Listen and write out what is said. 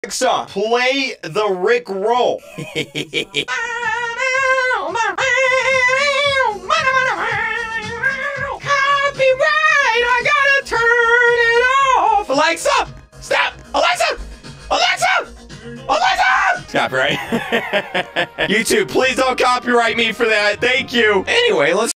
Alexa, play the Rick Roll. Copyright, I gotta turn it off. Alexa, stop. Alexa, Alexa, Alexa. Copyright. YouTube, please don't copyright me for that. Thank you. Anyway, let's